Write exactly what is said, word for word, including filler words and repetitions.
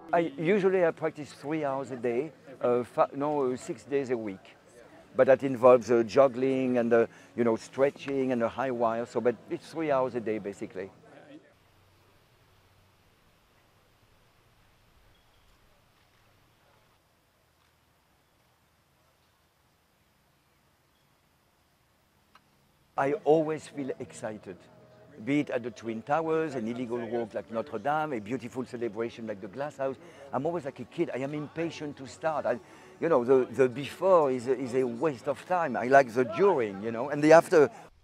I usually I practice three hours a day, uh, no, uh, six days a week. But that involves uh, juggling and uh, you know, stretching and a high wire. So, but it's three hours a day basically. I always feel excited, be it at the Twin Towers, an illegal walk like Notre Dame, a beautiful celebration like the Glass House. I'm always like a kid. I am impatient to start. I, you know, the, the before is a, is a waste of time. I like the during, you know, and the after